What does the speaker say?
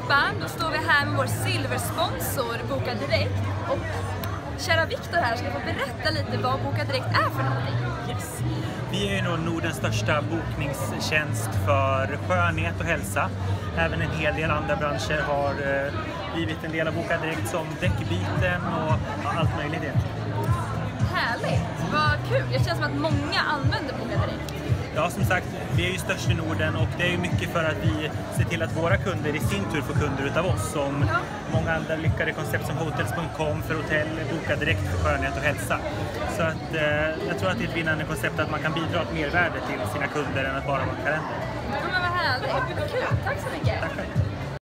Klippan. Då står vi här med vår silversponsor Boka Direkt. Och kära Viktor här ska få berätta lite vad Boka Direkt är för någonting. Yes. Vi är ju nog Nordens största bokningstjänst för skönhet och hälsa. Även en hel del andra branscher har blivit en del av Boka Direkt, som däckbiten och allt möjligt egentligen. Härligt, vad kul. Det känns som att många använder Boka Direkt. Ja, som sagt, vi är ju störst i Norden och det är ju mycket för att vi ser till att våra kunder i sin tur får kunder utav oss, som många andra lyckade koncept som Hotels.com för hotell, Boka Direkt för skönhet och hälsa. Så att jag tror att det är ett vinnande koncept att man kan bidra ett mervärde till sina kunder än att bara vara kalender. Ja, men vad härligt, kul, tack så mycket. Tack själv.